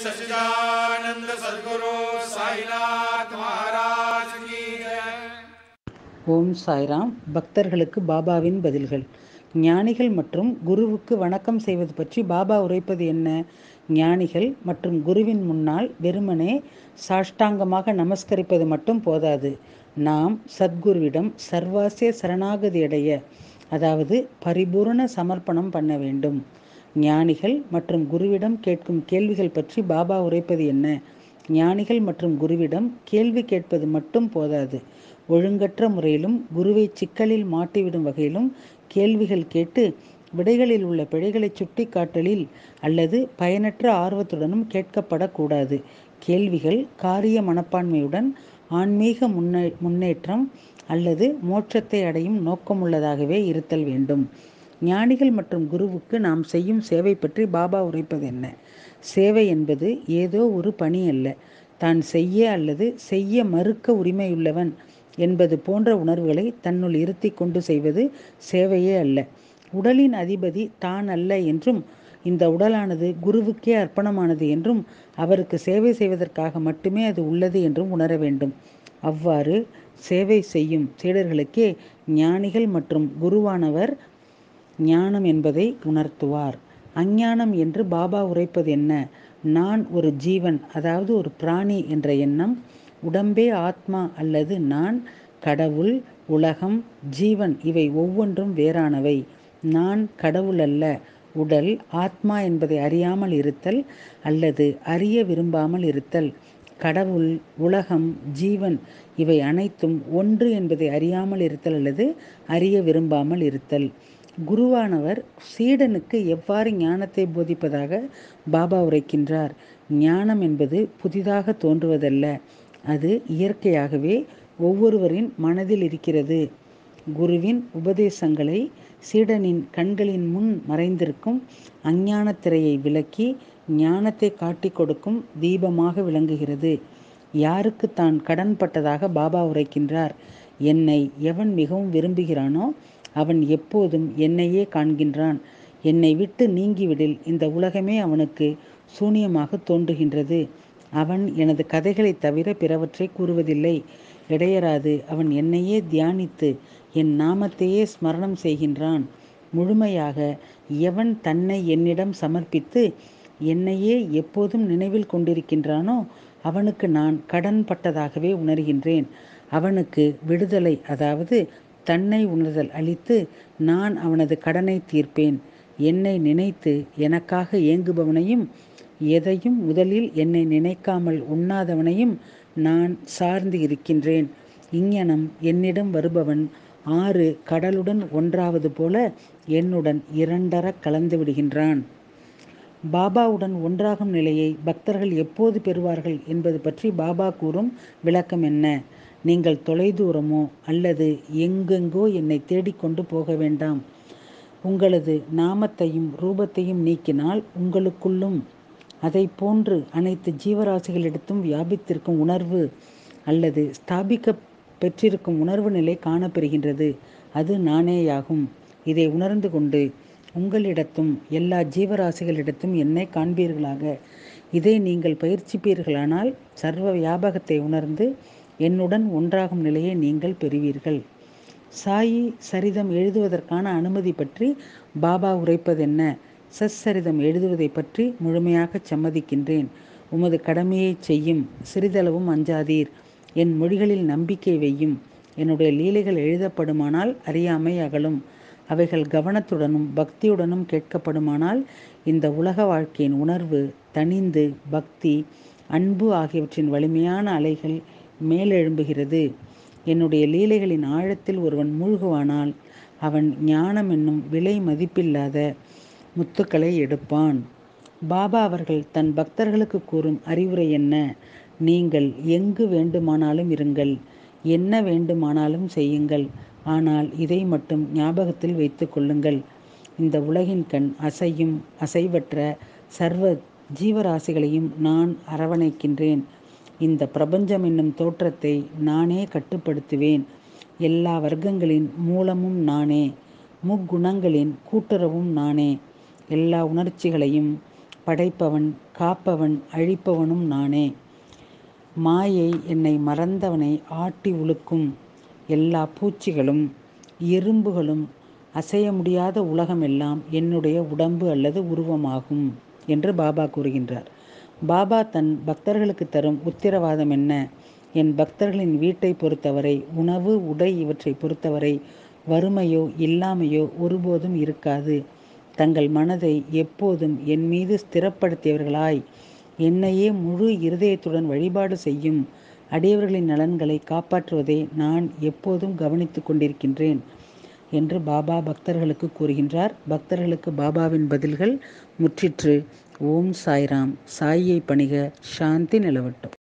सच्चिदानंद सद्गुरु साईनाथ महाराज की जय। ஓம் சாய்ராம். பக்தர்களுக்கு பாபாவின் பதில்கள். ஞானிகள் மற்றும் குருவுக்கு வணக்கம் செய்வது பற்றி பாபா உரைப்பது என்ன? ஞானிகள் மற்றும் குருவின் முன்னால் வெறுமனே சாஷ்டாங்கமாக நமஸ்கரிப்பது மட்டும் போதாது. நாம் சத்குருவிடம் சர்வாசிய சரணாகதி அடைய, அதாவது பரிபூரண சமர்ப்பணம் பண்ண வேண்டும். ஞானிகள் மற்றும் குருவிடம் கேட்கும் கேள்விகள் பற்றி பாபா உரைப்பது என்ன? ஞானிகள் மற்றும் குருவிடம் கேள்வி கேட்பது மட்டும் போதாது. ஒழுங்கற்ற முறையிலும் குருவை சிக்கலில் மாட்டிவிடும் வகையிலும் கேள்விகள் கேட்டு விடைகளில் உள்ள பிழைகளை சுட்டி காட்டலில் அல்லது பயனற்ற ஆர்வத்துடனும் கேட்கப்படக்கூடாது. கேள்விகள் காரிய மனப்பான்மையுடன் ஆன்மீக முன்னேற்றம் அல்லது மோட்சத்தை அடையும் நோக்கமுள்ளதாகவே இருத்தல் வேண்டும். ஞானிகள் மற்றும் குருவுக்கு நாம் செய்யும் சேவை பற்றி பாபா உரைப்பது என்ன? சேவை என்பது ஏதோ ஒரு பணி அல்ல. தான் செய்ய அல்லது செய்ய மறுக்க உரிமையுள்ளவன் என்பது போன்ற உணர்வுகளை தன்னுள் இருத்தி கொண்டு செய்வது சேவையே அல்ல. உடலின் அதிபதி தான் அல்ல என்றும், இந்த உடலானது குருவுக்கே அர்ப்பணமானது என்றும், அவருக்கு சேவை செய்வதற்காக மட்டுமே அது உள்ளது என்றும் உணர வேண்டும். அவ்வாறு சேவை செய்யும் சீடர்களுக்கே ஞானிகள் மற்றும் குருவானவர் ஞானம் என்பதை உணர்த்துவார். அஞ்ஞானம் என்று பாபா உரைப்பது என்ன? நான் ஒரு ஜீவன், அதாவது ஒரு பிராணி என்ற எண்ணம், உடம்பே ஆத்மா அல்லது நான், கடவுள், உலகம், ஜீவன் இவை ஒவ்வொன்றும் வேறானவை. நான் கடவுள் அல்ல. உடல், ஆத்மா என்பதை அறியாமல் இருத்தல் அல்லது அறிய விரும்பாமல் இருத்தல். கடவுள், உலகம், ஜீவன் இவை அனைத்தும் ஒன்று என்பதை அறியாமல் இருத்தல் அல்லது அறிய விரும்பாமல் இருத்தல். குருவானவர் சீடனுக்கு எவ்வாறு ஞானத்தை போதிப்பதாக பாபா உரைக்கின்றார்? ஞானம் என்பது புதிதாக தோன்றுவதல்ல. அது இயற்கையாகவே ஒவ்வொருவரின் மனதில் இருக்கிறது. குருவின் உபதேசங்களை சீடனின் கண்களின் முன் மறைந்திருக்கும் அஞ்ஞான திரையை விலக்கி ஞானத்தை காட்டிக் கொடுக்கும் தீபமாக விளங்குகிறது. யாருக்கு தான் கடன்பட்டதாக பாபா உரைக்கின்றார்? என்னை எவன் மிகவும் விரும்புகிறானோ அவன் எப்போதும் என்னையே காண்கின்றான். என்னை விட்டு நீங்கிவிடில் இந்த உலகமே அவனுக்கு சூனியமாக தோன்றுகின்றது. அவன் எனது கதைகளை தவிர பிறவற்றை கூறுவதில்லை. இடையராது அவன் என்னையே தியானித்து என் நாமத்தையே ஸ்மரணம் செய்கின்றான். முழுமையாக எவன் தன்னை என்னிடம் சமர்ப்பித்து என்னையே எப்போதும் நினைவில் கொண்டிருக்கின்றானோ அவனுக்கு நான் கடன்பட்டதாகவே உணர்கின்றேன். அவனுக்கு விடுதலை, அதாவது தன்னை உணர்தல் அளித்து நான் அவனது கடனை தீர்ப்பேன். என்னை நினைத்து எனக்காக ஏங்குபவனையும், எதையும் முதலில் என்னை நினைக்காமல் உண்ணாதவனையும் நான் சார்ந்து இருக்கின்றேன். இங்ஙனம் என்னிடம் வருபவன் 6 கடலுடன் ஒன்றாவது போல என்னுடன் 2 கலந்து விடுகின்றான். பாபாவுடன் ஒன்றாகும் நிலையை பக்தர்கள் எப்போது பெறுவார்கள் என்பது பற்றி பாபா கூறும் விளக்கம் என்ன? நீங்கள் தொலைதூரமோ அல்லது எங்கெங்கோ என்னை தேடிக்கொண்டு போக வேண்டாம். உங்களது நாமத்தையும் ரூபத்தையும் நீக்கினால் உங்களுக்குள்ளும் அதை போன்று அனைத்து ஜீவராசிகளிடத்தும் வியாபித்திருக்கும் உணர்வு அல்லது ஸ்தாபிக்க பெற்றிருக்கும் உணர்வு நிலை காணப்பெறுகின்றது. அது நானேயாகும். இதை உணர்ந்து கொண்டு உங்களிடத்தும் எல்லா ஜீவராசிகளிடத்தும் என்னை காண்பீர்களாக. இதை நீங்கள் பயிற்சிப்பீர்களானால் சர்வ வியாபகத்தை உணர்ந்து என்னுடன் ஒன்றாகும் நிலையை நீங்கள் பெறுவீர்கள். சாயி சரிதம் எழுதுவதற்கான அனுமதி பற்றி பாபா உரைப்பது என்ன? சச்சரிதம் எழுதுவதை பற்றி முழுமையாக சம்மதிக்கின்றேன். உமது கடமையை செய்யும், சிறிதளவும் அஞ்சாதீர். என் மொழிகளில் நம்பிக்கை வையும். என்னுடைய லீலைகள் எழுதப்படுமானால் அறியாமை அகலும். அவைகள் கவனத்துடனும் பக்தியுடனும் கேட்கப்படுமானால் இந்த உலக வாழ்க்கையின் உணர்வு தணிந்து பக்தி, அன்பு ஆகியவற்றின் வலிமையான அலைகள் மேலெழும்புகிறது. என்னுடைய லீலைகளின் ஆழத்தில் ஒருவன் மூழ்குவானால் அவன் ஞானம் என்னும் விலை மதிப்பில்லாத முத்துக்களை எடுப்பான். பாபா அவர்கள் தன் பக்தர்களுக்கு கூறும் அறிவுரை என்ன? நீங்கள் எங்கு வேண்டுமானாலும் இருங்கள், என்ன வேண்டுமானாலும் செய்யுங்கள். ஆனால் இதை மட்டும் ஞாபகத்தில் வைத்து கொள்ளுங்கள். இந்த உலகின் கண் அசையும் அசைவற்ற சர்வ ஜீவராசிகளையும் நான் அரவணைக்கின்றேன். இந்த பிரபஞ்சம் என்னும் தோற்றத்தை நானே கட்டுப்படுத்துவேன். எல்லா வர்க்கங்களின் மூலமும் நானே. முக்குணங்களின் கூட்டுறவும் நானே. எல்லா உணர்ச்சிகளையும் படைப்பவன், காப்பவன், அழிப்பவனும் நானே. மாயை என்னை மறந்தவனை ஆட்டி உழுக்கும். எல்லா பூச்சிகளும் எறும்புகளும் அசைய முடியாத உலகம் எல்லாம் என்னுடைய உடம்பு அல்லது உருவமாகும் என்று பாபா கூறுகின்றார். பாபா தன் பக்தர்களுக்கு தரும் உத்தரவாதம் என்ன? என் பக்தர்களின் வீட்டை பொறுத்தவரை, உணவு, உடை இவற்றை பொறுத்தவரை வறுமையோ இல்லாமையோ ஒருபோதும் இருக்காது. தங்கள் மனதை எப்போதும் என் மீது ஸ்திரப்படுத்தியவர்களாய் என்னையே முழு இருதயத்துடன் வழிபாடு செய்யும் அடியவர்களின் நலன்களை காப்பாற்றுவதை நான் எப்போதும் கவனித்து கொண்டிருக்கின்றேன் என்று பாபா பக்தர்களுக்கு கூறுகின்றார். பக்தர்களுக்கு பாபாவின் பதில்கள் முற்றிற்று. ஓம் சாய்ராம். சாயை பணிக. சாந்தி நிலவட்டும்.